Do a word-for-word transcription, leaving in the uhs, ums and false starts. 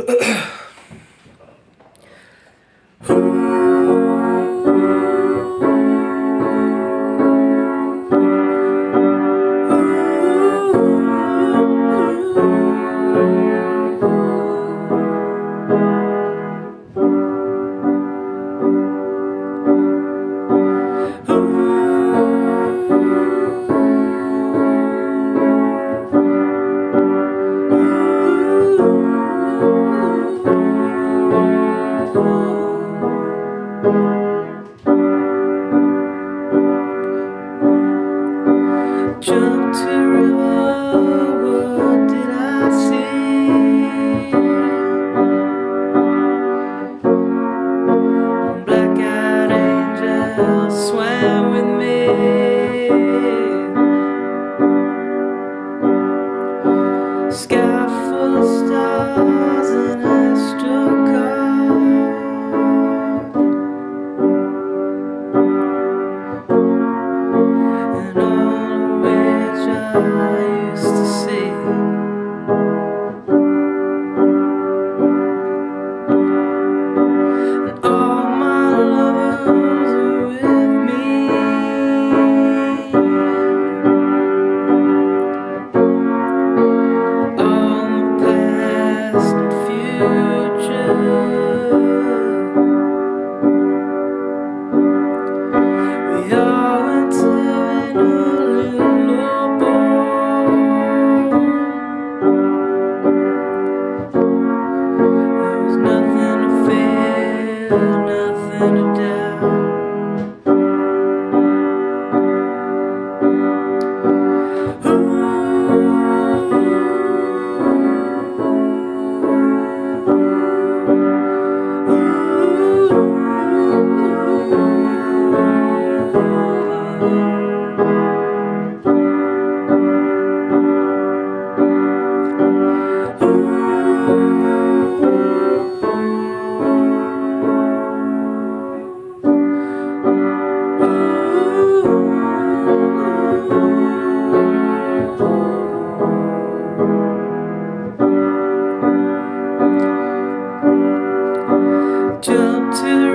Jump to river, what did I see? Black-eyed angel swam with me. Sky full of stars and astrocards, and all I used to see. And all my lovers are with me. All my past and future. We all went to in a little boat. There was nothing to fear, nothing to doubt. Jump to the